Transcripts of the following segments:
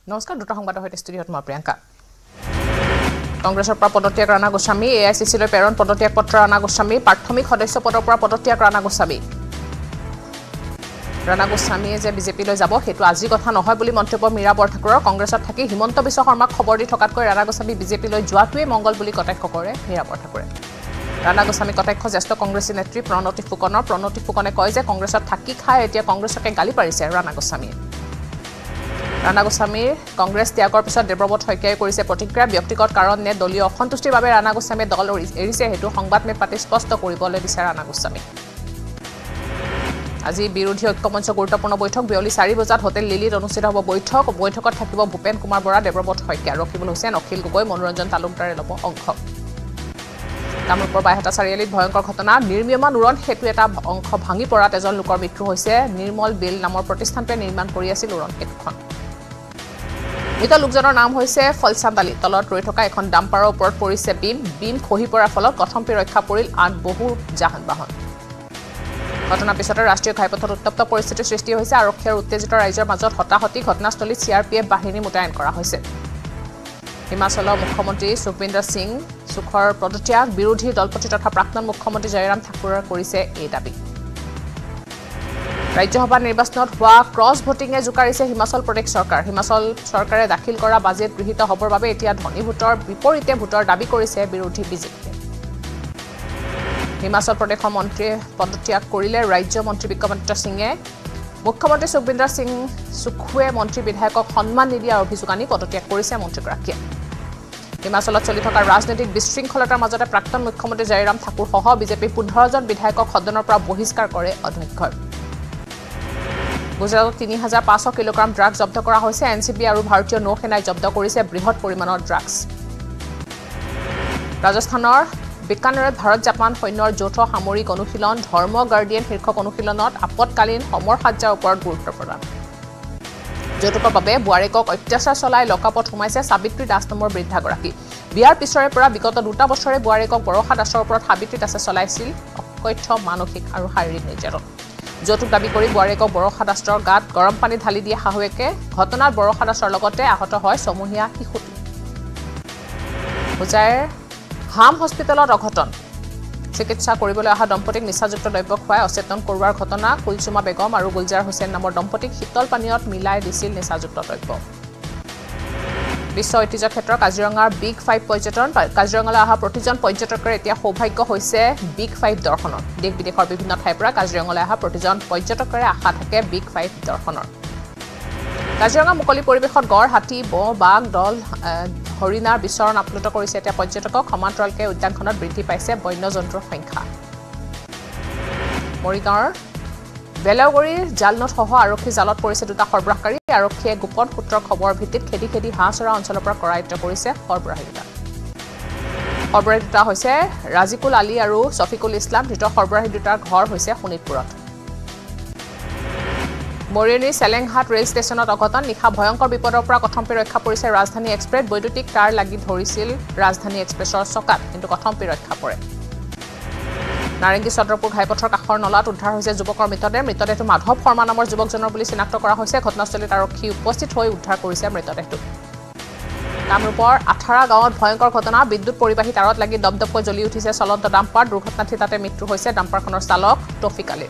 নমস্কাৰ দুটা সংবাদৰ সৈতে ষ্টুডিঅ'ত মই প্ৰিয়ংকা কংগ্ৰেছৰ পৰা পদত্যাগ ৰাণা গোস্বামী এআইচিচিলৈ প্ৰেৰণ পদত্যাগ পত্ৰ ৰাণা গোস্বামী প্ৰাথমিক সদস্য পদৰ পৰা পদত্যাগ ৰাণা গোস্বামীয়ে যে বিজেপিলৈ যাব সেইটো আজি কথা নহয় বুলি মন্তব্য মীৰা বৰঠাকুৰৰ কংগ্ৰেছত থাকি হিমন্ত বিশ্ব শৰ্মাক খবৰ দি থকাতকৈ ৰাণা গোস্বামী বিজেপিলৈ যোৱাটোৱে মংগল বুলি কটাক্ষ কৰে মীৰা বৰঠাকুৰে ৰাণা গোস্বামী কটাক্ষ জ্যেষ্ঠ কংগ্ৰেছী নেত্ৰী প্ৰণতি ফুকনে কয় যে কংগ্ৰেছত থাকি খাই এতিয়া কংগ্ৰেছকে গালি পাৰিছে ৰাণা গোস্বামীৰ কংগ্ৰেছ ত্যাগৰ পিছত দেৱব্ৰত শইকীয়াই কৰিছে প্ৰতিক্ৰিয়া ব্যক্তিগত কাৰণ নে দলীয় অসন্তুষ্টিৰ বাবে ৰাণা গোস্বামীয়ে দল এৰিছে হেতু সংবাদমেল পাতি স্পষ্ট কৰিবলৈ দিছে ৰাণা গোস্বামী আজি বিৰোধী ঐক্যমঞ্চ গুৰুত্বপূৰ্ণ বৈঠক বিয়লি 4 বজাত হোটেল লিলিত অনুষ্ঠিত হ'ব বৈঠকত থাকিব ভূপেন কুমাৰ বৰা দেৱব্ৰত শইকীয়া ৰকিবুল হুছেইন অখিল গগৈ মনোৰঞ্জন তালুকদাৰে ল'ব অংশ কামৰূপৰ বাইহাটা চাৰিআলিত ভয়ংকৰ ঘটনা নিৰ্মীয়মান উৰণ সেতু এটা অংশ ভাঙি পৰাত এজন লোকৰ মৃত্যু হৈছে নিৰ্মল বিল নামৰ প্ৰতিষ্ঠানটোৱে নিৰ্মাণ কৰি আছিল উৰণ সেতুখন মৃত লোকজনৰ নাম হৈছে ফলচান্দ আলী তলত ৰৈ থকা এখন ডাম্পাৰৰ ওপৰত পৰিছে বিম খহি পৰাৰ ফলত কথম্পি ৰক্ষা পৰিল আন বহু যান বাহন ঘটনাৰ পিছতে ৰাষ্ট্ৰীয় ঘাইপথত উত্তপ্ত পৰিস্থিতিৰ সৃষ্টি হৈছে আৰক্ষী আৰু উত্তেজিত ৰাইজৰ মাজত হতাহতি ঘটনাস্থলীত চিআৰপিএফ বাহিনী মোতায়েন কৰা হৈছে হিমাচলৰ মুখ্যমন্ত্ৰী সুখবিন্দৰ সিং সুখৰ পদত্যাগ বিৰোধী দলপতি তথা প্ৰাক্তন মুখ্যমন্ত্ৰী জয়ৰাম ঠাকুৰৰ কৰিছে এই দাবী ৰাজ্যসভা নিৰ্বাচনত হোৱা ক্ৰছ ভোটিংয়ে জোকাৰিছে হিমাচল প্ৰদেশ চৰকাৰে দাখিল কৰা বাজেট গৃহীত হ'বৰ বাবে এতিয়া ধনী ভোটৰ বিপৰীতে ভোটৰ দাবী কৰিছে বিৰোধী বিজেপিয়ে হিমাচল প্ৰদেশৰ মন্ত্ৰীয়ে পদত্যাগ কৰিলে ৰাজ্য মন্ত্ৰী বিক্ৰমাদিত্য সিঙে মুখ্যমন্ত্ৰী সুখবিন্দৰ সিং সুখুৱে মন্ত্ৰী বিধায়কক সন্মান নিদিয়াৰ অভিযোগ আনি পদত্যাগ কৰিছে মন্ত্ৰীগৰাকীয়ে হিমাচলত চলি থকা ৰাজনৈতিক বিশৃংখলতাৰ মাজতে প্ৰাক্তন মুখ্যমন্ত্ৰী জয়ৰাম ঠাকুৰ সহ বিজেপিৰ 15জন বিধায়কক সদনৰ পৰা বহিষ্কাৰ কৰে অধ্যক্ষই গুজৰাটত 3500 কিলোগ্ৰাম ড্ৰাগছ জব্দ কৰা হৈছে এনচিবি আৰু ভাৰতীয় নৌসেনাই জব্দ কৰিছে বৃহৎ পৰিমাণৰ ড্ৰাগছ ৰাজস্থানৰ বিকানেৰত ভাৰত জাপান সৈন্যৰ যৌথ সামৰিক অনুশীলন ধৰ্ম গাৰ্ডিয়ান শীৰ্ষক অনুশীলনত আপতকালীন সমৰসাজ্যাৰ ওপৰত গুৰুত্ব প্ৰদান যৌতুকৰ বাবে বোৱাৰীকক অত্যাচাৰ চলাই লকাপত সোমাইছে সাবিত্ৰী দাস নামৰ বৃদ্ধাগৰাকী বিয়াৰ পিছৰে পৰা বিগত 2 বছৰে বোৱাৰীকক বৰষা দাসৰ ওপৰত সাবিত্ৰী দাসে চলাইছিল অকথ্য মানসিক আৰু শাৰীৰিক নিৰ্যাতন যৌতুক দাবী কৰি বোৱাৰীকক বৰষা দাসৰ গাত গৰম পানী ঢালি দিয়ে শাহুৱেকে ঘটনাত বৰষা দাসৰ লগতে আহত হয় ছমহীয়া শিশুটি হোজাইৰ হাম হস্পিটেলত অঘটন চিকিৎসা কৰিবলৈ অহা দম্পতীক নিচাযুক্ত দ্ৰব্য খুৱাই অচেতন কৰোৱাৰ ঘটনা কুলচুমা বেগম আৰু গুলজাৰ হুছেইন নামৰ দম্পতীক শীতল পানীয়ত মিলাই দিছিল নিচাযুক্ত দ্ৰব্য বিশ্ব ঐতিহ্য ক্ষেত্ৰৰ কাজিৰঙাৰ বিগ 5 পৰ্যটন কাজিৰঙালৈ অহা প্ৰতিজন পৰ্যটকৰ এতিয়া সৌভাগ্য হৈছে বিগ 5 দৰ্শনৰ দেশ বিদেশৰ বিভিন্ন ঠাইৰ পৰা কাজিৰঙালৈ অহা প্ৰতিজন পৰ্যটকৰে আশা থাকে বিগ 5 দৰ্শনৰ কাজিৰঙা মুকলি পৰিৱেশত গড় হাতী বাঘ দল হৰিণাৰ বিচৰণ আপ্লুত কৰিছে এতিয়া পৰ্যটকক সমান্তৰালকে উদ্যানখনত বৃদ্ধি পাইছে বন্যজন্তুৰ সংখ্যা মৰিগাঁৱৰ বেলাগুৰিৰ জালনত সহ আৰক্ষী জালত পৰিছে দুটা সৰবৰাহকাৰী আৰক্ষীয়ে গোপন সূত্ৰৰ খবৰ ভিত্তিত খেদি হাঁহচৰা অঞ্চলৰ পৰা কৰায়ত্ব কৰিছে সৰবৰাহী দুটা হৈছে ৰাজিকুল আলী আৰু ছফিকুল ইছলাম ধৃত সৰবৰাহী দুটাৰ ঘৰ হৈছে শোণিতপুৰত মৰিয়নিৰ চেলেংঘাট ৰেল ষ্টেচনত অঘটন নিশা ভয়ংকৰ বিপদৰ পৰা কথম্পি ৰক্ষা পৰিছে ৰাজধানী এক্সপ্ৰেছ বৈদ্যুতিক তাঁৰ লাগি ধৰিছিল ৰাজধানী এক্সপ্ৰেছৰ চকাত কিন্তু কথম্পি ৰক্ষা পৰে নাৰেংগী চন্দ্ৰপুৰ ঘাইপথৰ কাষৰ নলাত উদ্ধাৰ হৈছে যুৱকৰ মৃতদেহটো মাধৱ শৰ্মা নামৰ যুৱকজনৰ বুলি চিনাক্ত কৰা হৈছে ঘটনাস্থলীত আৰক্ষী উপস্থিত হৈ উদ্ধাৰ কৰিছে মৃতদেহটো কামৰূপৰ 18 গাঁৱত ভয়ংকৰ ঘটনা বিদ্যুৎ পৰিবাহী তাঁৰত লাগি দপদপকৈ জ্বলি উঠিছে চলন্ত ডাম্পাৰ দুৰ্ঘটনাত তাতে মৃত্যু হৈছে ডাম্পাৰখনৰ চালক তৌফিক আলীৰ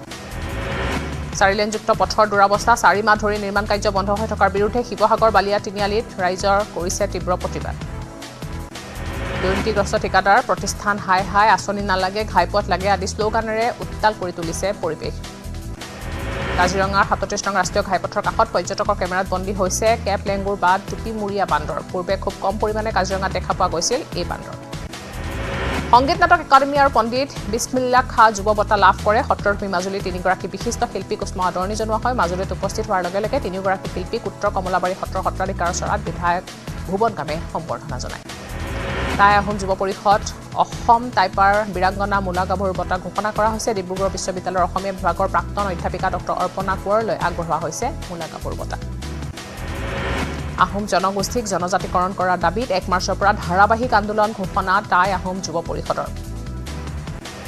4 লেনযুক্ত পথৰ দুৰাৱস্থা 4 মাহ ধৰি নিৰ্মাণ কাৰ্য বন্ধ হৈ থকাৰ বিৰুদ্ধে শিৱসাগৰ বালিয়া তিনিআলিত ৰাইজৰ কৰিছে তীব্ৰ প্ৰতিবাদ দুৰ্নীতিগ্ৰস্ত ঠিকাদাৰ প্ৰতিষ্ঠান হাই আঁচনি নালাগে ঘাইপথ লাগে আদি শ্লোগানেৰে উত্তাল কৰি তুলিছে পৰিৱেশ কাজিৰঙাৰ 37 নং ৰাষ্ট্ৰীয় ঘাইপথৰ কাষত পৰ্যটকৰ কেমেৰাত বন্দী হৈছে কেপ লেংগুৰ বাদ টুপিমুৰীয়া বান্দৰ পূৰ্বে খুব কম পৰিমাণে কাজিৰঙাত দেখা পোৱা গৈছিল এই বান্দৰ সংগীত নাটক একাডেমী আৰু পণ্ডিত বিছমিল্লা খা যুৱ বঁটা লাভ কৰে সত্ৰভূমি মাজুলী 3গৰাকী বিশিষ্ট শিল্পীক উষ্ম আদৰণি জনোৱা হয় মাজুলীত উপস্থিত হোৱাৰ লগে লগে 3গৰাকী শিল্পীক উত্তৰ কমলাবাৰী সত্ৰৰ সত্ৰাধিকাৰ চৰাত বিধায়ক ভুৱন গামে সম্বৰ্ধনা জনায় টাই আহোম যুৱ পৰিষদ অসম টাইপাৰ বীৰাংগনা মূলা গাভৰুৰ বঁটা ঘোষণা কৰা হৈছে ডিব্ৰুগড় বিশ্ববিদ্যালয়ৰ অসমীয়া বিভাগৰ প্ৰাক্তন অধ্যাপিকা ডক্টৰ অৰ্পণা কোঁৱৰলৈ আগবঢ়োৱা হৈছে মূলা গাভৰুৰ বঁটা আহোম জনগোষ্ঠীক জনজাতিকৰণ কৰাৰ দাবীত 1 মাৰ্চৰ পৰা ধাৰাবাহিক আন্দোলন ঘোষণা টাই আহোম যুৱ পৰিষদৰ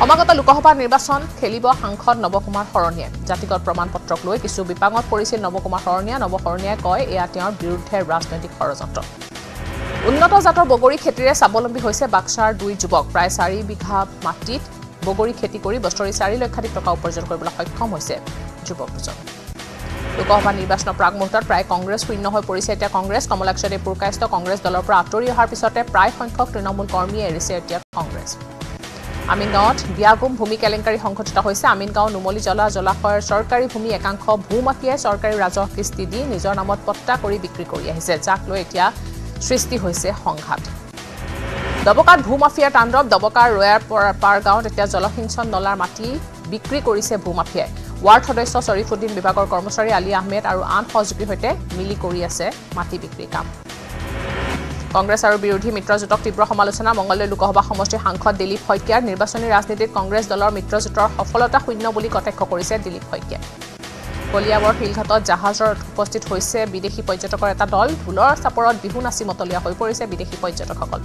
সমাগত লোকসভা নিৰ্বাচন খেলিব সাংসদ নৱকুমাৰ শৰণীয়ে জাতিগত প্ৰমাণপত্ৰক লৈ কিছু বিপাঙত পৰিছিল নৱকুমাৰ শৰণীয়াই কয় এয়া তেওঁৰ বিৰুদ্ধে ৰাজনৈতিক ষড়যন্ত্ৰ উন্নত জাতৰ বগৰী খেতিৰে স্বাৱলম্বী হৈছে বাক্সাৰ 2 যুৱক প্ৰায় 4 বিঘা মাটিত বগৰী খেতি কৰি বছৰি 4 লক্ষাধিক টকা উপাৰ্জন কৰিবলৈ সক্ষম হৈছে যুৱক দুজন লোকসভা নিৰ্বাচনৰ প্ৰাক মুহূৰ্তত প্ৰায় কংগ্ৰেছ শূন্য হৈ পৰিছে এতিয়া কংগ্ৰেছ কমলাক্ষদে পুৰকায়স্থ কংগ্ৰেছ দলৰ পৰা আঁতৰি অহাৰ পিছতে প্ৰায় সংখ্যক তৃণমূল কৰ্মীয়ে এৰিছে এতিয়া কংগ্ৰেছ আমিনগাঁৱত বিয়াগুম ভূমি কেলেংকাৰী সংঘটিত হৈছে আমিনগাঁও নুমলী জলাশয়ৰ চৰকাৰী ভূমি একাংশ ভূমাফিয়াই চৰকাৰী ৰাজহ কিস্তি দি নিজৰ নামত পট্টা কৰি বিক্ৰী কৰি আহিছে যাক লৈ এতিয়া সৃষ্টি হৈছে সংঘাত দবকাত ভূমাফিয়াৰ তাণ্ডৱ দবকাৰ ৰয়াৰ পাৰ গাঁৱত এতিয়া জলসিঞ্চন নলাৰ মাটি বিক্ৰী কৰিছে ভূমাফিয়াই ৱাৰ্ড সদস্য শৰীফুদ্দিন বিভাগৰ কৰ্মচাৰী আলী আহমেদ আৰু আন সহযোগীৰ সৈতে মিলি কৰি আছে মাটি বিক্ৰী কাম কংগ্ৰেছ আৰু বিৰোধী মিত্ৰজোঁটক তীব্ৰ সমালোচনা মংগলদৈ লোকসভা সমষ্টিৰ সাংসদ দিলীপ শইকীয়াৰ নিৰ্বাচনী ৰাজনীতিত কংগ্ৰেছ দলৰ মিত্ৰজোঁটৰ সফলতা শূন্য বুলি কটাক্ষ কৰিছে দিলীপ শইকীয়াই কলিয়াবৰ শিলঘাটত জাহাজত উপস্থিত হৈছে বিদেশী পৰ্যটকৰ এটা দল ঢোলৰ চাপৰত বিহু নাচি মতলীয়া হৈ পৰিছে বিদেশী পৰ্যটকসকল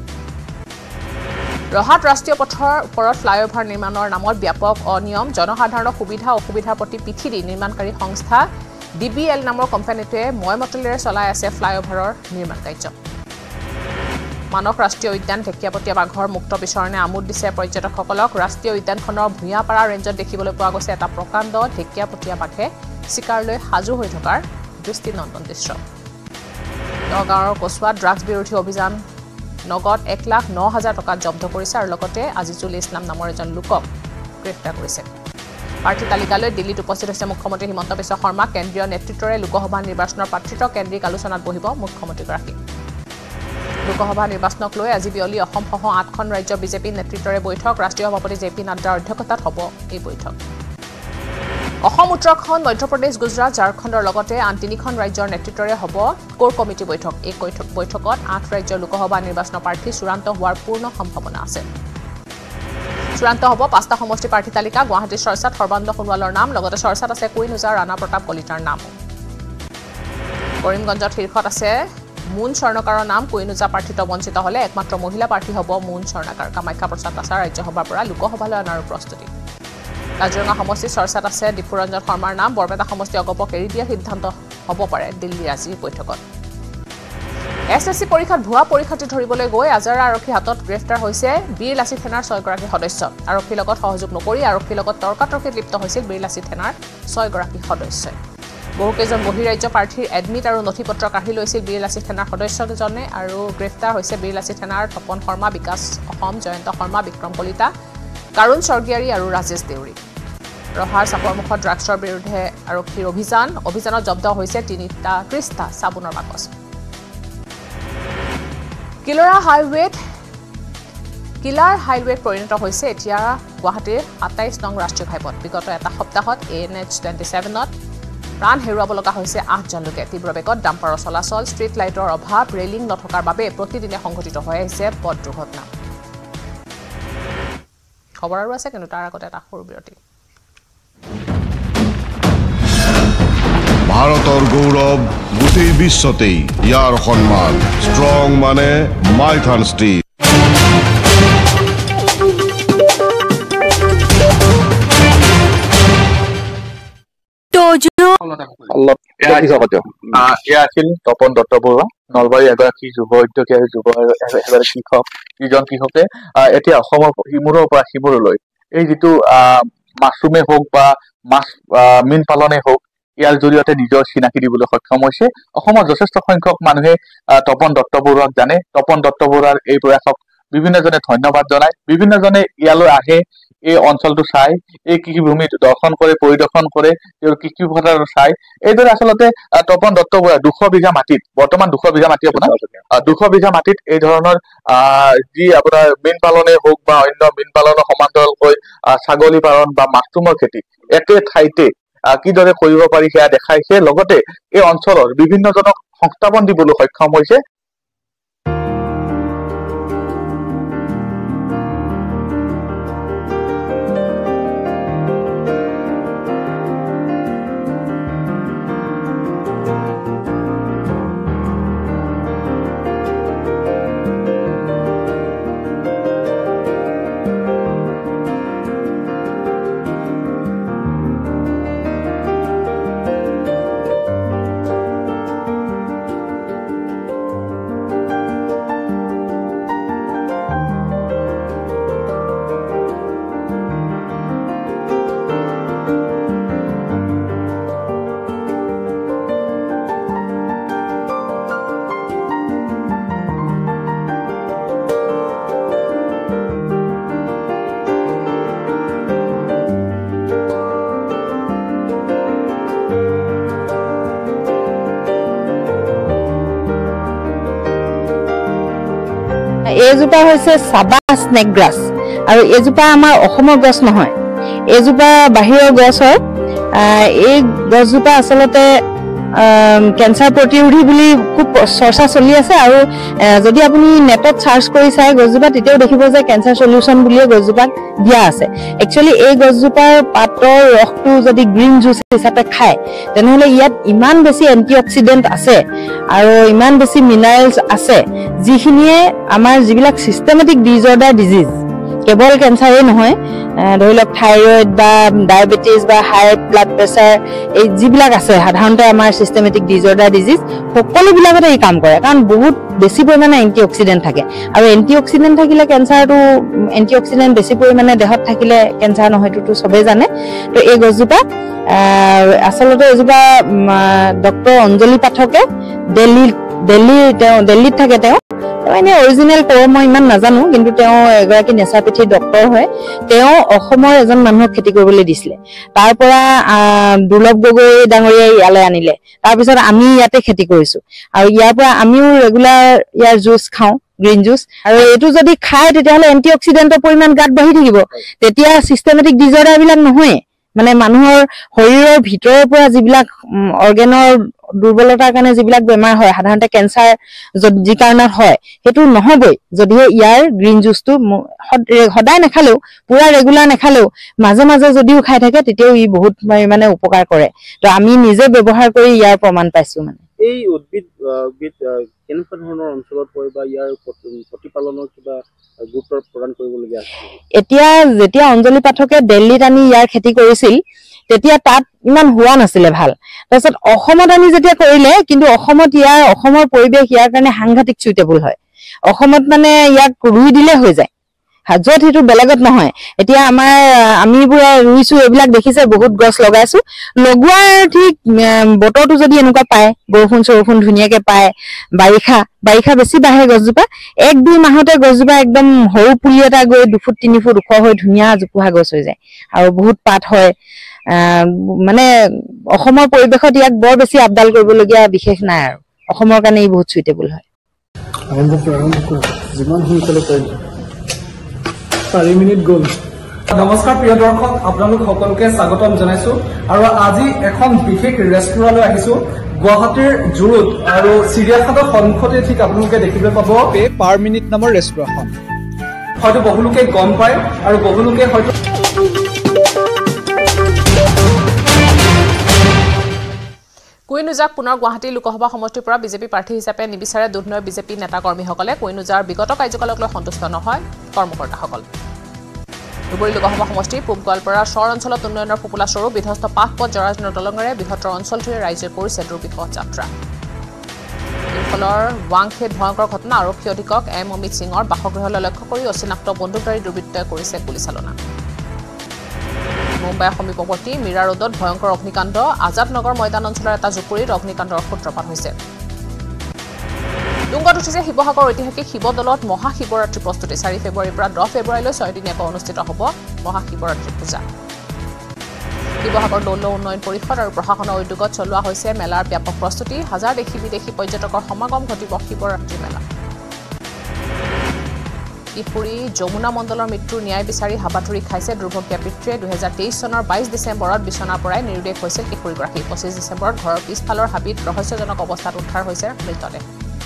ৰহাত ৰাষ্ট্ৰীয় পথৰ ওপৰত ফ্লাইঅভাৰ নিৰ্মাণৰ নামত ব্যাপক অনিয়ম জনসাধাৰণৰ সুবিধা অসুবিধাৰ প্ৰতি পিঠিৰি নিৰ্মাণকাৰী সংস্থা ডিবিএল নামৰ কোম্পানীটোৱে ময়মতলীৰে চলাই আছে ফ্লাইঅভাৰৰ নিৰ্মাণ কাৰ্য মানস ৰাষ্ট্ৰীয় উদ্যান ঢেকিয়াপতীয়া বাঘৰ মুক্ত বিচৰণে আমোদ দিছে পৰ্যটকসকলক ৰাষ্ট্ৰীয় উদ্যানখনৰ ভূঞাপাৰা ৰেঞ্জত দেখিবলৈ পোৱা গৈছে এটা প্ৰকাণ্ড ঢেকিয়াপতীয়া বাঘে চিকাৰলৈ সাজু হৈ থকাৰ দৃষ্টিনন্দন দৃশ্য নগাঁৱৰ কচুৱাত ড্ৰাগছ বিৰোধী অভিযান নগদ 1,09,000 টকা জব্দ কৰিছে আৰু লগতে আজিজুল ইছলাম নামৰ এজন লোকক গ্ৰেপ্তাৰ কৰিছে প্ৰাৰ্থী তালিকালৈ দিল্লীত উপস্থিত হৈছে মুখ্যমন্ত্ৰী হিমন্ত বিশ্ব শৰ্মা কেন্দ্ৰীয় নেতৃত্বৰে লোকসভা নিৰ্বাচনৰ প্ৰাৰ্থিত্ব কেন্দ্ৰিক আলোচনাত বহিব মুখ্যমন্ত্ৰীগৰাকী লোকসভা নিৰ্বাচনক লৈ আজি বিয়লি অসমসহ 8খন ৰাজ্য বিজেপি নেতৃত্বৰে বৈঠক ৰাষ্ট্ৰীয় সভাপতি জেপি নাড্ডাৰ অধ্যক্ষতাত হ'ব এই বৈঠক অসম উত্তৰাখণ্ড মধ্যপ্ৰদেশ গুজৰাট ঝাৰখণ্ডৰ লগতে আন 3খন ৰাজ্যৰ নেতৃত্বৰে হ'ব কোৰ কমিটি বৈঠক এই বৈঠকত 8 ৰাজ্যৰ লোকসভা নিৰ্বাচনৰ প্ৰাৰ্থী চূড়ান্ত হোৱাৰ পূৰ্ণ সম্ভাৱনা আছে চূড়ান্ত হ'ব 5টা সমষ্টি প্ৰাৰ্থী তালিকা গুৱাহাটীৰ চৰ্চাত সৰ্বানন্দ সোণোৱালৰ নাম লগতে চৰ্চাত আছে কুইনুজাৰ ৰাণা প্ৰতাপ কলিতাৰ নাম কৰিমগঞ্জত শীৰ্ষত আছে মুন স্বৰ্ণকাৰৰ নাম কুইনুজা প্ৰাৰ্থিত্ব বঞ্চিত হ'লে একমাত্ৰ মহিলা প্ৰাৰ্থী হ'ব মুন স্বৰ্ণকাৰ কামাখ্যা প্ৰসাদ আচাৰ ৰাজ্যসভাৰ পৰা লোকসভালৈ অনাৰ প্ৰস্তুতি কাজিৰঙা সমষ্টিৰ চৰ্চাত আছে দীপুৰঞ্জন শৰ্মাৰ নাম বৰপেটা সমষ্টি অগপক এৰি দিয়াৰ সিদ্ধান্ত হ'ব পাৰে দিল্লীৰ আজিৰ বৈঠকত এছএছচি পৰীক্ষাত ভুৱা পৰীক্ষাৰ্থী ধৰিবলৈ গৈ আজাৰা আৰক্ষীৰ হাতত গ্ৰেপ্তাৰ হৈছে বীৰলাচি থানাৰ 6গৰাকী সদস্য আৰক্ষীৰ লগত সহযোগ নকৰি আৰক্ষীৰ লগত তৰ্কাতৰ্কিত লিপ্ত হৈছিল বীৰলাচি থানাৰ 6গৰাকী সদস্যই বহুকেইজন বহিৰাজ্য প্ৰাৰ্থীৰ এডমিট আৰু নথিপত্ৰ কাঢ়ি লৈছিল বীৰলাচি থানাৰ সদস্যকেইজনে আৰু গ্ৰেপ্তাৰ হৈছে বীৰলাচি থানাৰ তপন শৰ্মা বিকাশ অসম জয়ন্ত শৰ্মা বিক্ৰম কলিতা কাৰুণ স্বৰ্গীয়াৰী আৰু ৰাজেশ দেউৰী ৰহাৰ চাপৰমুখত ড্ৰাগছৰ বিৰুদ্ধে আৰক্ষীৰ অভিযানত জব্দ হৈছে 30টা চাবোনৰ বাকচ কিলাৰ হাইৱেত পৰিণত হৈছে এতিয়া গুৱাহাটীৰ 27 নং ৰাষ্ট্ৰীয় ঘাইপথ বিগত এটা সপ্তাহত NH 27ত প্ৰাণ হেৰুৱাব লগা হৈছে 8জন লোকে তীব্ৰ বেগত ডাম্পাৰৰ চলাচল ষ্ট্ৰীট লাইটৰ অভাৱ ৰেলিং নথকাৰ বাবে প্ৰতিদিনে সংঘটিত হৈ আহিছে পথ দুৰ্ঘটনা খবৰ আৰু আছে কিন্তু তাৰ আগতে এটা সৰু বিৰতি ভাৰতৰ গৌৰৱ গোটেই বিশ্বতেই ইয়াৰ সন্মান ষ্ট্ৰং মানে মাইথান ষ্টীল আছিল তপন দত্ত বৰুৱা নলবাৰীৰ এগৰাকী যুৱ উদ্যোগী আৰু এগৰাকী কৃষক যিজন কৃষকে এতিয়া অসমৰ সিমূৰৰ পৰা সিমূৰলৈ এই যিটো মাছৰুমে হওক বা মাছ মীন পালনে হওক ইয়াৰ জৰিয়তে নিজৰ চিনাকি দিবলৈ সক্ষম হৈছে অসমৰ যথেষ্ট সংখ্যক মানুহে তপন দত্ত বৰুৱাক জানে তপন দত্ত বৰুৱাৰ এই প্ৰয়াসক বিভিন্নজনে ধন্যবাদ জনায় বিভিন্নজনে ইয়ালৈ আহে এই অঞ্চলটো চাই এই কৃষিভূমিত দৰ্শন কৰে পৰিদৰ্শন কৰে তেওঁৰ কৃষি পথাৰ চাই এইদৰে আচলতে তপন দত্ত বৰুৱা 200 বিঘা মাটিত বৰ্তমান 200 বিঘা মাটি আপোনাৰ 200 বিঘা মাটিত এই ধৰণৰ যি আপোনাৰ মীন পালনে হওক বা অন্য মীন পালনৰ সমান্তৰালকৈ ছাগলী পালন বা মাছৰুমৰ খেতি একে ঠাইতে কিদৰে কৰিব পাৰি সেয়া দেখাইছে লগতে এই অঞ্চলৰ বিভিন্নজনক সংস্থাপন দিবলৈ সক্ষম হৈছে এইজোপা হৈছে সাবা স্নেক গ্ৰাছ আৰু এইজোপা আমাৰ অসমৰ গছ নহয় এইজোপা বাহিৰৰ গছ হয় এই গছজোপা আচলতে ক্যান্সাৰ প্ৰতিৰোধী বুলি খুব চৰ্চা চলি আছে আৰু যদি আপুনি নেটত সাৰ্চ কৰি চাই গছজোপা তেতিয়াও দেখিব যে ক্যান্সাৰ সলিউশন বুলি গছজোপাক দিয়া আছে একচুয়ালি এই গছজোপাৰ পাতৰ ৰসটো যদি গ্ৰীণ জুচ হিচাপে খায় তেনেহলে ইয়াত ইমান বেছি এন্টিঅক্সিডেন্ট আছে আৰু ইমান বেছি মিনাৰেলছ আছে যিখিনিয়ে আমাৰ যিবিলাক সিস্টেমেটিক ডিজঅৰ্ডাৰ ডিজিজ কেৱল ক্যান্সাৰে নহয় ধৰি লওক থাইৰয়েড বা ডায়াবেটিস বা হাই ব্লাড প্ৰেছাৰ এই যিবিলাক আছে সাধাৰণতে আমাৰ সিস্টেমেটিক ডিজঅৰ্ডাৰ ডিজিজ সকলো বিলাকতে এই কাম কৰে কাৰণ বহুত বেছি পৰিমাণে এন্টিঅক্সিডেন্ট থাকে আৰু এন্টিঅক্সিডেন্ট থাকিলে ক্যান্সাৰটো এন্টিঅক্সিডেন্ট বেছি পৰিমাণে দেহত থাকিলে ক্যান্সাৰ নহয়টো সবে জানে তো এই গছজোপা আচলতে এজোপা ডক্টৰ অঞ্জলি পাঠকে দিল্লীত থাকে তেওঁ এনে অৰিজিনেল কৰ্ম ইমান নাজানো কিন্তু তেওঁ এগৰাকী নেচাৰপেথী ডক্টৰ হয় তেওঁ অসমৰ এজন মানুহক খেতি কৰিবলৈ দিছিলে তাৰ পৰা দুৰ্লভ গগৈ ডাঙৰীয়া ইয়ালৈ আনিলে তাৰ পিছত আমি ইয়াতে খেতি কৰিছো আৰু ইয়াৰ পৰা আমিও ৰেগুলাৰ ইয়াৰ জুচ খাওঁ গ্ৰীণ জুচ আৰু এটো যদি খায় তেতিয়াহলে এন্টিঅক্সিডেন্টৰ পৰিমাণ গাত বাঢ়ি থাকিব তেতিয়া সিস্টেমেটিক ডিজঅৰ্ডাৰ বিলাক নহয় মানে মানুহৰ শৰীৰৰ ভিতৰৰ পৰা যিবিলাক অৰ্গানৰ দুৰ্বলতাৰ কাৰণে যিবিলাক বেমাৰ হয় সাধাৰণতে ক্যান্সাৰ যি কাৰণত হয় হেতু নহবই যদিহে ইয়াৰ গ্ৰীণ জুচটো সদায় নেখালেও পুৰা ৰেগুলাৰ নেখালেও মাজে মাজে যদিও খাই থাকে তেতিয়াও ই বহুত মানে উপকাৰ কৰে তো আমি নিজে ব্যৱহাৰ কৰি ইয়াৰ প্ৰমাণ পাইছো মানে এই উদ্ভিদ কেনেকুৱা ধৰণৰ অঞ্চলত হয় বা ইয়াৰ প্ৰতিপালনৰ কিবা গুৰুত্ব প্ৰদান কৰিবলগীয়া আছে এতিয়া যেতিয়া অঞ্জলি পাঠকে দিল্লীত আনি ইয়াৰ খেতি কৰিছিল তেতিয়া তাত ইমান হোৱা নাছিলে ভাল তাৰছত অসমত আনি যেতিয়া কৰিলে কিন্তু অসমৰ পৰিবেশ ইয়াৰ কাৰণে সাংঘাতিক সুইটেবল হয় অসমত মানে ইয়াক ৰুই দিলে হৈ যায় য'ত হেতু বেলেগত নহয় এতিয়া আমি বুৰা ৰুইছো এইবিলাক দেখিছে বহুত গছ লগাইছো লগোৱাৰ ঠিক বতৰটো যদি এনেকুৱা পায় বৰষুণ ধুনিয়াকে পায় বাৰিষা বেছি বাহে গছজোপা 1-2 মাহতে গছজোপা একদম সৰু পুলি এটা গৈ 2 ফুট 3 ফুট ওখ হৈ ধুনিয়া জোপোহা গছ হৈ যায় আৰু বহুত পাত হয় মানে অসমৰ পৰিবেশত ইয়াক বৰ বেছি আপডাল কৰিবলগীয়া বিশেষ নাই আৰু অসমৰ কাৰণে ই বহুত সুইটেবল হয় যিমান সোনকালে পাৰিব 4 মিনিট গ'ল নমস্কাৰ প্ৰিয় দৰ্শক আপোনালোক সকলোকে স্বাগতম জনাইছো আৰু আজি এখন বিশেষ ৰেষ্টুৰেণ্টলৈ আহিছো গুৱাহাটীৰ জুৰুত আৰু চিৰিয়াখানাৰ সন্মুখতে ঠিক আপোনালোকে দেখিবলৈ পাব পাৰ মিনিট নামৰ ৰেষ্টুৰেণ্টখন হয়তো বহুলোকে গম পায় আৰু বহুলোকে হয়তো কুইনুজাক পুনৰ গুৱাহাটী লোকসভা সমষ্টিৰ পৰা বিজেপি প্ৰাৰ্থী হিচাপে নিবিচাৰে দুধনৈৰ বিজেপি নেতা কৰ্মীসকলে কুইনুজাৰ বিগত কাৰ্যকালক লৈ সন্তুষ্ট নহয় কৰ্মকৰ্তাসকল ধুবুৰী লোকসভা সমষ্টিৰ পূব গোৱালপাৰা চৰ অঞ্চলত উন্নয়নৰ ফুপুলা স্বৰূপ বিধ্বস্ত পাকপথ জৰাজীৰ্ণ দলঙেৰে বৃহত্তৰ অঞ্চলটোৱে ৰাইজে কৰিছে দুৰ্বিষহ যাত্ৰা ইফালৰ ৱাংখেত ভয়ংকৰ ঘটনা আৰক্ষী অধীক্ষক এম অমিত সিঙৰ বাসগৃহলৈ লক্ষ্য কৰি অচিনাক্ত বন্দুকধাৰী দুৰ্বৃত্তই কৰিছে গুলীচালনা মুম্বাইৰ সমীপৱৰ্তী মীৰা ৰোডত ভয়ংকৰ অগ্নিকাণ্ড আজাদ নগৰ ময়দান অঞ্চলৰ এটা জুপুৰীত অগ্নিকাণ্ডৰ সূত্ৰপাত হৈছে তুংগত উঠিছে শিৱসাগৰ ঐতিহাসিক শিৱদৌলত মহাশিৱৰাত্ৰি প্ৰস্তুতি 4 ফেব্ৰুৱাৰীৰ পৰা 10 ফেব্ৰুৱাৰীলৈ 6 দিনীয়াকৈ অনুষ্ঠিত হ'ব মহাশিৱৰাত্ৰি পূজা শিৱসাগৰ দৌল উন্নয়ন পৰিষদ আৰু প্ৰশাসনৰ উদ্যোগত চলোৱা হৈছে মেলাৰ ব্যাপক প্ৰস্তুতি হাজাৰ দেশী বিদেশী পৰ্যটকৰ সমাগম ঘটিব শিৱৰাত্ৰি মেলা কিশোৰী যমুনা মণ্ডলৰ মৃত্যুৰ ন্যায় বিচাৰি হাবাথুৰি খাইছে দুৰ্ভগীয়া পিতৃয়ে 2023 চনৰ 22 ডিচেম্বৰত বিছনাৰ পৰাই নিৰুদ্দেশ হৈছিল কিশোৰীগৰাকী 25 ডিচেম্বৰত ঘৰৰ পিছফালৰ হাবিত ৰহস্যজনক অৱস্থাত উদ্ধাৰ হৈছে মৃতদেহ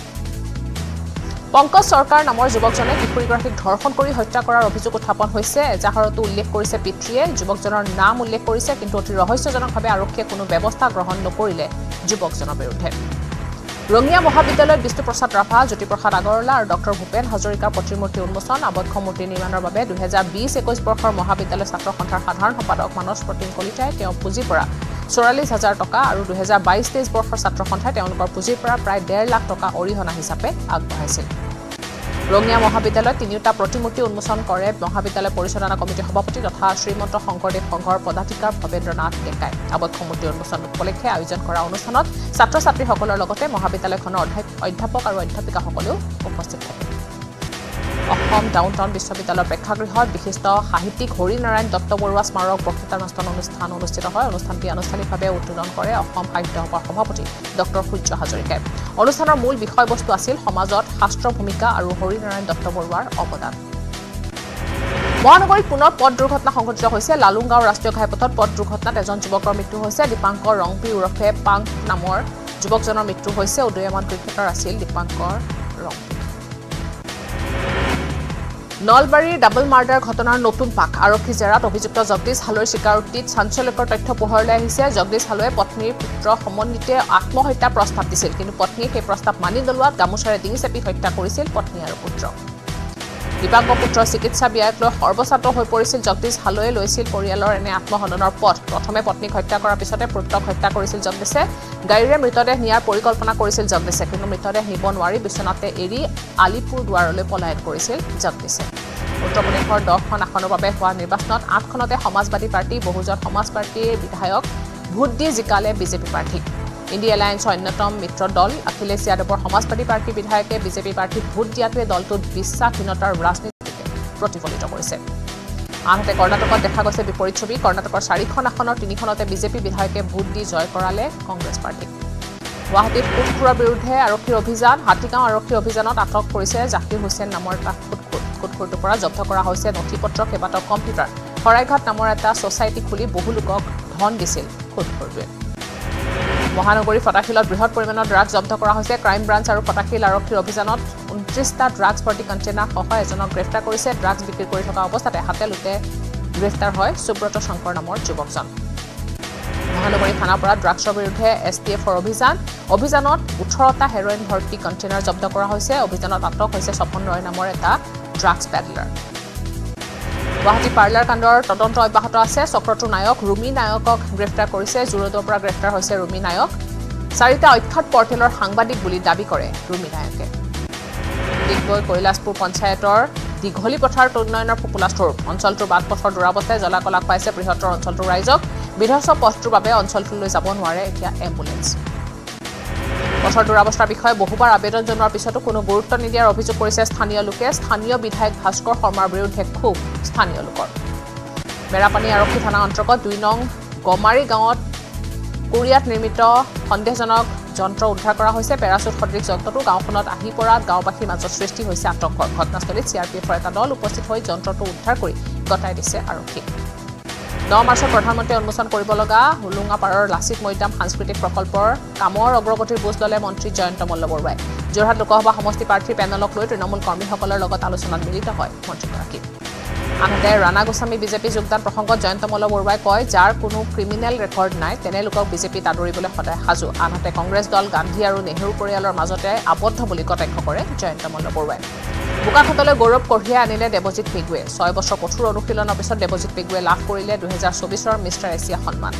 পংকজ চৰকাৰ নামৰ যুৱকজনে কিশোৰীগৰাকীক ধৰ্ষণ কৰি হত্যা কৰাৰ অভিযোগ উত্থাপন হৈছে এজাহাৰতো উল্লেখ কৰিছে পিতৃয়ে যুৱকজনৰ নাম উল্লেখ কৰিছে কিন্তু অতি ৰহস্যজনকভাৱে আৰক্ষীয়ে কোনো ব্যৱস্থা গ্ৰহণ নকৰিলে যুৱকজনৰ বিৰুদ্ধে ৰঙিয়া মহাবিদ্যালয়ত বিষ্ণুপ্ৰসাদ ৰাভা জ্যোতিপ্ৰসাদ আগৰৱালা আৰু ডক্টৰ ভূপেন হাজৰিকাৰ প্ৰতিমূৰ্তি উন্মোচন আবক্ষ মূৰ্তি নিৰ্মাণৰ বাবে 2020-21 বৰ্ষৰ মহাবিদ্যালয় ছাত্ৰ সন্থাৰ সাধাৰণ সম্পাদক মানস প্ৰতীম কলিতাই তেওঁ পুঁজিৰ পৰা 44,000 টকা আৰু 2022-23 বৰ্ষৰ ছাত্ৰ সন্থাই তেওঁলোকৰ পুঁজিৰ পৰা প্ৰায় 1.5 লাখ টকা অৰিহণা হিচাপে আগবঢ়াইছিল ৰঙিয়া মহাবিদ্যালয়ত তিনিটা প্ৰতিমূৰ্তি উন্মোচন কৰে মহাবিদ্যালয় পৰিচালনা কমিটিৰ সভাপতি তথা শ্ৰীমন্ত শংকৰদেৱ সংঘৰ পদাধিকাৰ ভৱেন্দ্ৰনাথ ডেকাই আবক্ষ মূৰ্তি উন্মোচন উপলক্ষে আয়োজন কৰা অনুষ্ঠানত ছাত্ৰ ছাত্ৰীসকলৰ লগতে মহাবিদ্যালয়খনৰ অধ্যাপক আৰু অধ্যাপিকাসকলেও উপস্থিত থাকে অসম ডাউনটাউন বিশ্ববিদ্যালয়ৰ প্ৰেক্ষাগৃহত বিশিষ্ট সাহিত্যিক হৰিনাৰায়ণ দত্ত বৰুৱা স্মাৰক বক্তৃতানুষ্ঠান অনুষ্ঠিত হয় অনুষ্ঠানটি আনুষ্ঠানিকভাৱে উদ্বোধন কৰে অসম সাহিত্য সভাৰ সভাপতি ডক্টৰ সূৰ্য হাজৰিকাই অনুষ্ঠানৰ মূল বিষয়বস্তু আছিল সমাজত শাস্ত্ৰৰ ভূমিকা আৰু হৰিনাৰায়ণ দত্ত বৰুৱাৰ অৱদান মহানগৰীত পুনৰ পথ দুৰ্ঘটনা সংঘটিত হৈছে লালুংগাঁও ৰাষ্ট্ৰীয় ঘাইপথত পথ দুৰ্ঘটনাত এজন যুৱকৰ মৃত্যু হৈছে দীপাংকৰ ৰংপি ওৰফে পাং নামৰ যুৱকজনৰ মৃত্যু হৈছে উদীয়মান ক্ৰিকেটাৰ আছিল দীপাংকৰ ৰংপি নলবাৰীৰ ডাবল মাৰ্ডাৰ ঘটনাৰ নতুন পাক আৰক্ষী জেৰাত অভিযুক্ত জগদীশ হালৈৰ স্বীকাৰোক্তিত চাঞ্চল্যকৰ তথ্য পোহৰলৈ আহিছে জগদীশ হালৈয়ে পত্নীৰ পুত্ৰ সমন্বিতে আত্মহত্যা প্ৰস্তাৱ দিছিল কিন্তু পত্নীয়ে সেই প্ৰস্তাৱ মানি নলোৱাত গামোচাৰে ডিঙি চেপি হত্যা কৰিছিল পত্নী আৰু পুত্ৰ দীপাংকৰ পুত্ৰৰ চিকিৎসা ব্যয়ক লৈ সৰ্বছাত্ৰ হৈ পৰিছিল জগদীশ হালৈয়ে লৈছিল পৰিয়ালৰ এনে আত্মহননৰ পথ প্ৰথমে পত্নীক হত্যা কৰাৰ পিছতে পুত্ৰক হত্যা কৰিছিল জগদীশে গাড়ীৰে মৃতদেহ নিয়াৰ পৰিকল্পনা কৰিছিল জগদীশে কিন্তু মৃতদেহ নিব নোৱাৰি বিচনাতে এৰি আলিপুৰ দুৱাৰলৈ পলায়ন কৰিছিল জগদীশে উত্তৰ প্ৰদেশৰ 10খন আসনৰ বাবে হোৱা নিৰ্বাচনত 8খনতে সমাজবাদী পাৰ্টি বহুজন সমাজ পাৰ্টিৰ বিধায়ক ভোট দি জিকালে বিজেপি প্ৰাৰ্থী ইণ্ডিয়া এলায়েন্সৰ অন্যতম মিত্ৰ দল অখিলেশ যাদৱৰ সমাজবাদী পাৰ্টি বিধায়কে বিজেপি প্ৰাৰ্থীক ভোট দিয়াটোৱে দলটোত বিশ্বাসহীনতাৰ ৰাজনীতিকে প্ৰতিফলিত কৰিছে আনহাতে কৰ্ণাটকত দেখা গৈছে বিপৰীত ছবি কৰ্ণাটকৰ 4খন আসনৰ 3খনতে বিজেপি বিধায়কে ভোট দি জয় কৰালে কংগ্ৰেছ পাৰ্টি গুৱাহাটীত কুটখুৰৰ বিৰুদ্ধে আৰক্ষীৰ অভিযান হাতীগাঁও আৰক্ষীৰ অভিযানত আটক কৰিছে জাকিৰ হুছেইন নামৰ এটা কুটখুৰটোৰ পৰা জব্দ কৰা হৈছে নথিপত্ৰ কেইবাটাও কম্পিউটাৰ শৰাইঘাট নামৰ এটা ছ'চাইটি খুলি বহু লোকক ধন দিছিল কুটখুৰটোৱে মহানগৰী ফটাশিলত বৃহৎ পৰিমাণৰ ড্ৰাগছ জব্দ কৰা হৈছে ক্ৰাইম ব্ৰাঞ্চ আৰু ফটাশিল আৰক্ষীৰ অভিযানত 29টা ড্ৰাগছ ভৰ্তি কণ্টেইনাৰ সহ এজনক গ্ৰেপ্তাৰ কৰিছে ড্ৰাগছ বিক্ৰী কৰি থকা অৱস্থাতে হাতে লুটে গ্ৰেপ্তাৰ হয় সুব্ৰত শংকৰ নামৰ যুৱকজন মহানগৰী থানাৰ পৰা ড্ৰাগছৰ বিৰুদ্ধে এছটিএফৰ অভিযানত 18টা হেৰইন ভৰ্তি কণ্টেইনাৰ জব্দ কৰা হৈছে অভিযানত আটক হৈছে স্বপন ৰয় নামৰ এটা ড্ৰাগছ পেডলাৰ গুৱাহাটী পাৰ্লাৰ কাণ্ডৰ তদন্ত অব্যাহত আছে চক্ৰটোৰ নায়ক ৰুমি নায়কক গ্ৰেপ্তাৰ কৰিছে জুৰোডৰ পৰা গ্ৰেপ্তাৰ হৈছে ৰুমি নায়ক 4টা অখ্যাত পৰ্টেলৰ সাংবাদিক বুলি দাবী কৰে ৰুমি নায়কে ডিগবৈ কৈলাশপুৰ পঞ্চায়তৰ দীঘলী পথাৰত উন্নয়নৰ ফুপুলা ষ্টৰ অঞ্চলটোৰ বাটপথৰ দুৰাৱস্থাই জ্বলাকলাক পাইছে বৃহত্তৰ অঞ্চলটোৰ ৰাইজক বিধ্বস্ত পথটোৰ বাবে অঞ্চলটোলৈ যাব নোৱাৰে এতিয়া এম্বুলেন্স পথৰ দুৰাৱস্থাৰ বিষয়ে বহুবাৰ আবেদন জনোৱাৰ পিছতো কোনো গুৰুত্ব নিদিয়াৰ অভিযোগ কৰিছে স্থানীয় লোকে স্থানীয় বিধায়ক ভাস্কৰ শৰ্মাৰ বিৰুদ্ধে ক্ষোভ স্থানীয় লোকৰ মেৰাপানী আৰক্ষী থানা অন্তৰ্গত 2 নং গমাৰী গাঁৱত কোৰিয়াত নিৰ্মিত সন্দেহজনক যন্ত্ৰ উদ্ধাৰ কৰা হৈছে পেৰাচুট সদৃশ যন্ত্ৰটো গাঁওখনত আহি পৰাত গাঁওবাসীৰ মাজত সৃষ্টি হৈছে আতংকৰ ঘটনাস্থলীত চিআৰপিএফৰ এটা দল উপস্থিত হৈ যন্ত্ৰটো উদ্ধাৰ কৰি গতাই দিছে আৰক্ষী 9 মাৰ্চত প্ৰধানমন্ত্ৰীয়ে উন্মোচন কৰিব লগা হুলুঙাপাৰৰ লাচিত মৈদাম সাংস্কৃতিক প্ৰকল্পৰ কামৰ অগ্ৰগতিৰ বুজ ল'লে মন্ত্ৰী জয়ন্ত মল্লবৰুৱাই যোৰহাট লোকসভা সমষ্টি প্ৰাৰ্থীৰ পেনেলক লৈ তৃণমূল কৰ্মীসকলৰ লগত আলোচনাত মিলিত হয় মন্ত্ৰীগৰাকী আনহাতে ৰাণা গোস্বামী বিজেপি যোগদান প্ৰসংগত জয়ন্ত মল্লবৰুৱাই কয় যাৰ কোনো ক্ৰিমিনেল ৰেকৰ্ড নাই তেনে লোকক বিজেপিত আদৰিবলৈ সদায় সাজু আনহাতে কংগ্ৰেছ দল গান্ধী আৰু নেহৰু পৰিয়ালৰ মাজতে আবদ্ধ বুলি কটাক্ষ কৰে জয়ন্ত মল্লবৰুৱাই বোকাখাতলৈ গৌৰৱ কঢ়িয়াই আনিলে দেৱজিৎ পেগুৱে 6 বছৰ কঠোৰ অনুশীলনৰ পিছত দেৱজিৎ পেগুৱে লাভ কৰিলে 2024ৰ মিষ্টাৰ এছিয়া সন্মান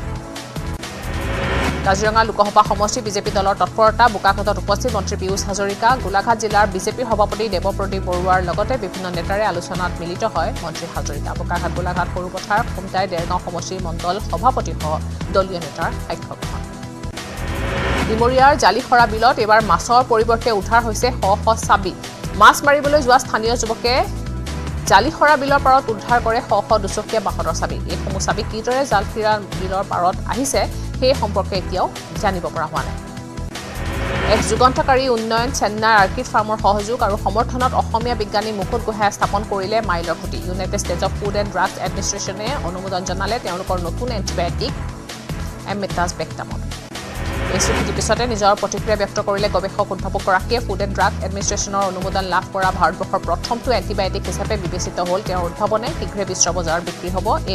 কাজিৰঙা লোকসভা সমষ্টি বিজেপি দলৰ তৎপৰতা বোকাখাতত উপস্থিত মন্ত্ৰী পীয়ুষ হাজৰিকা গোলাঘাট জিলাৰ বিজেপিৰ সভাপতি দেৱপ্ৰদীপ বৰুৱাৰ লগতে বিভিন্ন নেতাৰে আলোচনাত মিলিত হয় মন্ত্ৰী হাজৰিকা বোকাখাত গোলাঘাট সৰুপথাৰ খুমটাই দেৰগাঁও সমষ্টিৰ মণ্ডল সভাপতিসহ দলীয় নেতাৰ সাক্ষাৎ ডিমৰীয়াৰ জালিখৰা বিলত এইবাৰ মাছৰ পৰিৱৰ্তে উদ্ধাৰ হৈছে শ চাবি মাছ মাৰিবলৈ যোৱা স্থানীয় যুৱকে জালিখৰা বিলৰ পাৰত উদ্ধাৰ কৰে শ দুচকীয়া বাহনৰ চাবি এইসমূহ চাবি কিদৰে জালিখৰা বিলৰ পাৰত আহিছে সেই সম্পৰ্কে এতিয়াও জানিব পৰা হোৱা নাই এক যুগান্তকাৰী উন্নয়ন চেন্নাইৰ আৰ্কিড ফাৰ্মৰ সহযোগ আৰু সমৰ্থনত অসমীয়া বিজ্ঞানী মুকুট গোহাঁই স্থাপন কৰিলে মাইলৰ খুঁটি United States of food and drugs এডমিনিষ্ট্ৰেশ্যনে অনুমোদন জনালে তেওঁলোকৰ নতুন এণ্টিবায়টিক এমেটাছবেক্টামন এই চুক্তিৰ পিছতে নিজৰ প্ৰতিক্ৰিয়া ব্যক্ত কৰিলে গৱেষক উদ্ভাৱকগৰাকীয়ে ফুড এণ্ড ড্ৰাগ এডমিনিষ্ট্ৰেশ্যনৰ অনুমোদন লাভ কৰা ভাৰতবৰ্ষৰ প্ৰথমটো এণ্টিবায়টিক হিচাপে বিবেচিত হ'ল তেওঁৰ উদ্ভাৱনে শীঘ্ৰে বিশ্ব বজাৰত বিক্ৰী হ'ব এই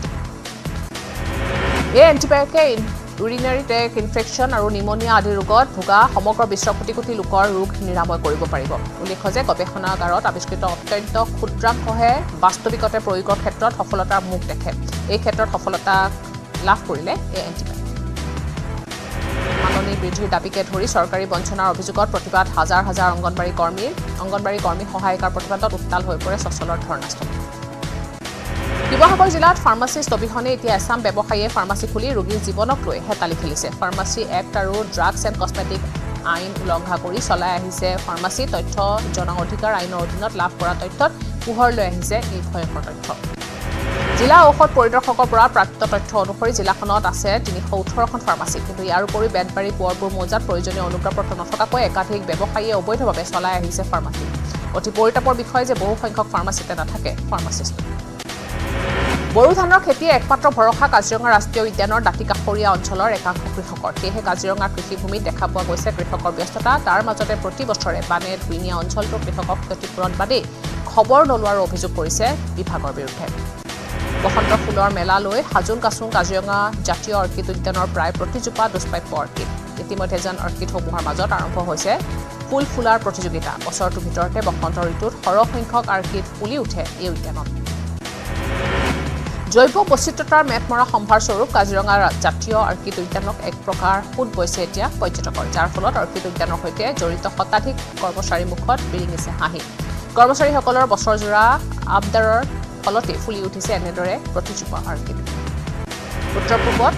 এণ্টিবায়টিকে ইউৰিনাৰী ট্ৰেক ইনফেকশ্যন আৰু নিমনিয়া আদি ৰোগত ভোগা সমগ্ৰ বিশ্বৰ কোটি কোটি লোকৰ ৰোগ নিৰাময় কৰিব পাৰিব উল্লেখ্য যে গৱেষণাগাৰত আৱিষ্কৃত অত্যন্ত ক্ষুদ্ৰাংশহে বাস্তৱিকতে প্ৰয়োগৰ ক্ষেত্ৰত সফলতাৰ মুখ দেখে এই ক্ষেত্ৰত সফলতা লাভ কৰিলে এই এণ্টিবায়টিক মাননী বৃদ্ধিৰ দাবীকে ধৰি চৰকাৰী বঞ্চনাৰ অভিযোগত প্ৰতিবাদ হাজাৰ হাজাৰ অংগনবাড়ী কৰ্মী সহায়িকাৰ প্ৰতিবাদত উত্তাল হৈ পৰে চচলৰ ধৰ্ণাস্থলী শিৱসাগৰ জিলাত ফাৰ্মাচিষ্ট অবিহনে এতিয়া এছাম ব্যৱসায়ীয়ে ফাৰ্মাচী খুলি ৰোগীৰ জীৱনক লৈ হেতালি খেলিছে ফাৰ্মাচী এক্ট আৰু ড্ৰাগছ এণ্ড কছমেটিক আইন উলংঘা কৰি চলাই আহিছে ফাৰ্মাসী তথ্য জন অধিকাৰ আইনৰ অধীনত লাভ কৰা তথ্যত পোহৰ লৈ আহিছে এই ভয়ংকৰ তথ্য জিলা ঔষধ পৰিদৰ্শকৰ পৰা প্ৰাপ্ত তথ্য অনুসৰি জিলাখনত আছে ৩১৮খন ফাৰ্মাসী কিন্তু ইয়াৰ উপৰি বেনবাৰী পুৱৰপুৰ মৌজাত প্ৰয়োজনীয় অনুজ্ঞাপত্ৰ নথকাকৈ একাধিক ব্যৱসায়ীয়ে অবৈধভাৱে চলাই আহিছে ফাৰ্মাসী অতি পৰিতাপৰ বিষয় যে বহু সংখ্যক ফাৰ্মাসীতে নাথাকে ফাৰ্মাসিষ্ট বড়ো ধানৰ খেতিয়ে একমাত্ৰ ভৰসা কাজিৰঙা ৰাষ্ট্ৰীয় উদ্যানৰ দাঁতিকাষৰীয়া অঞ্চলৰ একাংশ কৃষকৰ সেয়েহে কাজিৰঙা কৃষিভূমিত দেখা পোৱা গৈছে কৃষকৰ ব্যস্ততা তাৰ মাজতে প্ৰতি বছৰে বানে ধুইনিয়া অঞ্চলটোৰ কৃষকক ক্ষতিপূৰণ বাদে খবৰ নোলোৱাৰ অভিযোগ কৰিছে বিভাগৰ বিৰুদ্ধে বসন্ত ফুলৰ মেলা লৈ হাজুল কাছুং কাজিৰঙা জাতীয় অৰ্কিড উদ্যানৰ প্ৰায় প্ৰতিজোপা দুষ্প্ৰাপ্য অৰ্কিড ইতিমধ্যে যেন অৰ্কিড সমূহৰ মাজত আৰম্ভ হৈছে ফুল ফুলাৰ প্ৰতিযোগিতা বছৰটোৰ ভিতৰতে বসন্ত ঋতুত সৰহ সংখ্যক অৰ্কিড ফুলি উঠে এই উদ্যানত জৈৱ বৈচিত্ৰতাৰ মেটমৰা সম্ভাৰ স্বৰূপ কাজিৰঙা জাতীয় অৰ্কিড উদ্যানক এক প্ৰকাৰ ফুট বৈছে এতিয়া পৰ্যটকৰ যাৰ ফলত অৰ্কিড উদ্যানৰ সৈতে জড়িত শতাধিক কৰ্মচাৰীৰ মুখত বিৰিঙিছে হাঁহি কৰ্মচাৰীসকলৰ বছৰজোৰা আবদাৰৰ ফলতে ফুলি উঠিছে এনেদৰে প্ৰতিজোপা অৰ্কিড উত্তৰ পূবত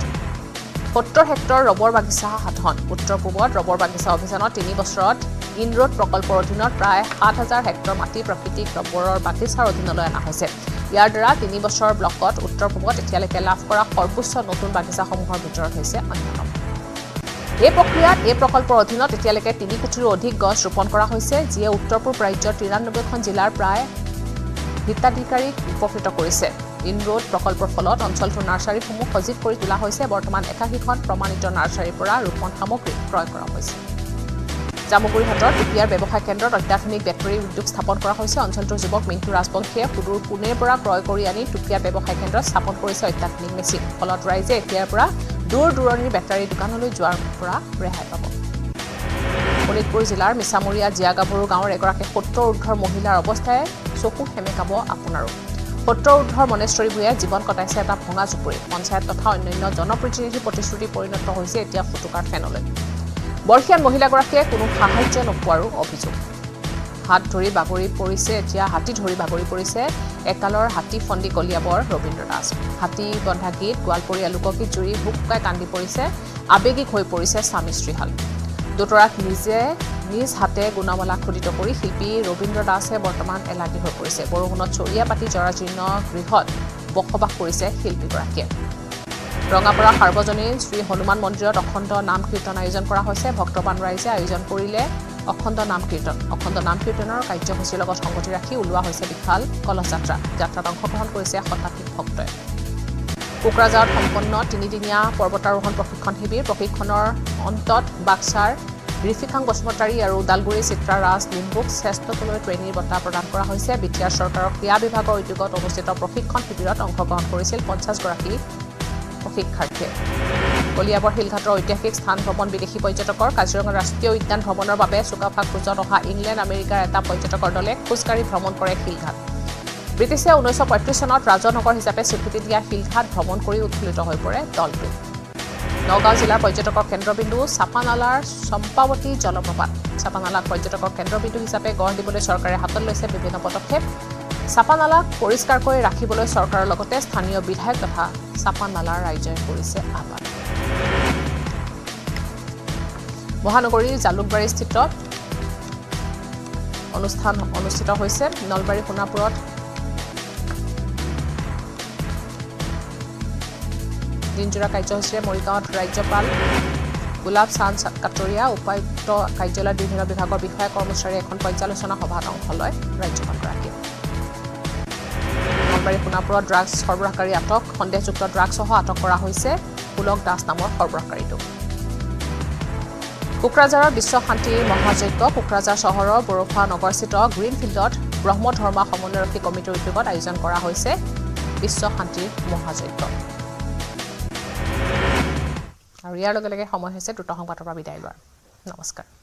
৭০ হেক্টৰ ৰবৰ বাগিচা সাধন উত্তৰ পূবত ৰবৰ বাগিচা অভিযানত ৩ বছৰত ইনৰোড প্ৰকল্পৰ অধীনত প্ৰায় ৭,০০০ হেক্টৰ মাটি প্ৰাকৃতিক ৰবৰৰ বাগিচাৰ অধীনলৈ অনা হৈছে ইয়াৰ দ্বাৰা ৩ বছৰ ব্লকত উত্তৰ পূবত এতিয়ালৈকে লাভ কৰা সৰ্বোচ্চ নতুন বাগিচাসমূহৰ ভিতৰত হৈছে অন্যতম এই প্ৰক্ৰিয়াত এই প্ৰকল্পৰ অধীনত এতিয়ালৈকে ৩ কোটিৰো অধিক গছ ৰোপণ কৰা হৈছে যিয়ে উত্তৰ পূব ৰাজ্যৰ ৯৩খন জিলাৰ প্ৰায় হিতাধিকাৰীক উপকৃত কৰিছে ইনৰোড প্ৰকল্পৰ ফলত অঞ্চলটোৰ নাৰ্চাৰীসমূহ সজীৱ কৰি তোলা হৈছে বৰ্তমান ৮১খন প্ৰমাণিত নাৰ্চাৰীৰ পৰা ৰোপণ সামগ্ৰী ক্ৰয় কৰা হৈছে জামুগুৰিহাটৰ টুপিয়াৰ ব্যৱসায় কেন্দ্ৰত অত্যাধুনিক বেটাৰী উদ্যোগ স্থাপন কৰা হৈছে অঞ্চলটোৰ যুৱক মিণ্টু ৰাজবংশীয়ে সুদূৰ পুনেৰ পৰা ক্ৰয় কৰি আনি টুপিয়া ব্যৱসায় কেন্দ্ৰত স্থাপন কৰিছে অত্যাধুনিক মেচিন ফলত ৰাইজে এতিয়াৰ পৰা দূৰ দূৰণিৰ বেটাৰী দোকানলৈ যোৱাৰ পৰা ৰেহাই পাব শোণিতপুৰ জিলাৰ মিছামৰীয়া জিয়াগাভৰু গাঁৱৰ এগৰাকী ৭০ ঊৰ্ধৰ মহিলাৰ অৱস্থাই চকু সেমেকাব আপোনাৰো ৭০ ঊৰ্ধৰ মনেশ্বৰী ভূঞাই জীৱন কটাইছে এটা ভঙা জুপুৰি পঞ্চায়ত তথা অন্যান্য জনপ্ৰতিনিধি প্ৰতিশ্ৰুতি পৰিণত হৈছে এতিয়া ফুটুকাৰ ফেনলৈ বৰ্ষীয়ান মহিলাগৰাকীয়ে কোনো সাহায্য নোপোৱাৰো অভিযোগ হাত ধৰি বাগৰি পৰিছে এতিয়া হাতী ধৰি বাগৰি পৰিছে একালৰ হাতী ফন্দি কলিয়াবৰ ৰবীন্দ্ৰ দাস হাতী বন্ধা গীত গোৱালপৰীয়া লোকগীত জুৰি হুকাই কান্দি পৰিছে আবেগিক হৈ পৰিছে স্বামী শ্ৰীহাল দুটৰাক নিজ হাতে গুণমালা খোদিত কৰি শিল্পী ৰবীন্দ্ৰ দাসে বৰ্তমান এলাগী হৈ পৰিছে বৰষুণত চৰিয়া পাতি জৰাজীৰ্ণ গৃহত বসবাস কৰিছে শিল্পীগৰাকীয়ে ৰঙাপাৰা সাৰ্বজনীন শ্ৰী হনুমান মন্দিৰত অখণ্ড নাম কীৰ্তন আয়োজন কৰা হৈছে ভক্তবান ৰাইজে আয়োজন কৰিলে অখণ্ড নাম কীৰ্তনৰ কাৰ্যসূচীৰ লগত সংগতি ৰাখি ওলোৱা হৈছে বিশাল কলহ যাত্ৰাত অংশগ্ৰহণ কৰিছে শতাধিক ভক্তই কোকৰাঝাৰত সম্পন্ন ৩-দিনীয়া পৰ্বতাৰোহণ প্ৰশিক্ষণ শিবিৰ প্ৰশিক্ষণৰ অন্তত বাক্সাৰ ৰিফিখাং বসুমতাৰী আৰু ওদালগুৰি চিত্ৰা ৰাজ লিম্বুক শ্ৰেষ্ঠতলৈ ট্ৰেইনিৰ বঁটা প্ৰদান কৰা হৈছে বিটিআৰ চৰকাৰৰ ক্ৰীড়া বিভাগৰ উদ্যোগত অনুষ্ঠিত প্ৰশিক্ষণ শিবিৰত অংশগ্ৰহণ কৰিছিল ৫০গৰাকী প্ৰশিক্ষাৰ্থীয়ে কলিয়াবৰ শিলঘাটৰ ঐতিহাসিক স্থান ভ্ৰমণ বিদেশী পৰ্যটকৰ কাজিৰঙা ৰাষ্ট্ৰীয় উদ্যান ভ্ৰমণৰ বাবে চুকাফা ক্ৰুজত অহা ইংলেণ্ড আমেৰিকাৰ এটা পৰ্যটকৰ দলে খোজকাঢ়ি ভ্ৰমণ কৰে শিলঘাট ব্ৰিটিছে ১৯৩৫ চনত ৰাজনগৰ হিচাপে স্বীকৃতি দিয়া শিলঘাট ভ্ৰমণ কৰি উৎফুল্লিত হৈ পৰে দলটো নগাঁও জিলাৰ পৰ্যটকৰ কেন্দ্ৰবিন্দু চাপানালাৰ চম্পাৱতী জলপ্ৰপাত চাপানালাক পৰ্যটকৰ কেন্দ্ৰবিন্দু হিচাপে গঢ় দিবলৈ চৰকাৰে হাতত লৈছে বিভিন্ন পদক্ষেপ চাপানালাক পৰিষ্কাৰ কৰি ৰাখিবলৈ চৰকাৰৰ লগতে স্থানীয় বিধায়ক তথা চাপানালাৰ ৰাইজে কৰিছে আহ্বান মহানগৰীৰ জালুকবাৰীস্থিত অনুষ্ঠান অনুষ্ঠিত হৈছে নলবাৰী সোণাপুৰত দিনজোৰা কাৰ্যসূচীৰে মৰিগাঁৱত ৰাজ্যপাল গোলাপ চান্দ কাটৰীয়া উপায়ুক্ত কাৰ্যালয়ৰ বিভিন্ন বিভাগৰ বিষয়া কৰ্মচাৰী এখন পৰ্যালোচনা সভাত অংশ লয় ৰাজ্যপালগৰাকীয়ে নলবাৰী সোণাপুৰত ড্ৰাগছ সৰবৰাহকাৰী আটক সন্দেহযুক্ত ড্ৰাগছসহ আটক কৰা হৈছে পুলক দাস নামৰ সৰবৰাহকাৰীটোক কোকৰাঝাৰৰ বিশ্ব শান্তি মহাযজ্ঞ কোকৰাঝাৰ চহৰৰ বৰফা নগৰস্থিত গ্ৰীণ ফিল্ডত ব্ৰহ্ম ধৰ্মা সমন্বয়ৰক্ষী কমিটিৰ উদ্যোগত আয়োজন কৰা হৈছে বিশ্ব শান্তিৰ মহাযজ্ঞ আৰু ইয়াৰ লগে লগে সময় হৈছে দ্ৰুত সংবাদৰ পৰা বিদায় লোৱাৰ নমস্কাৰ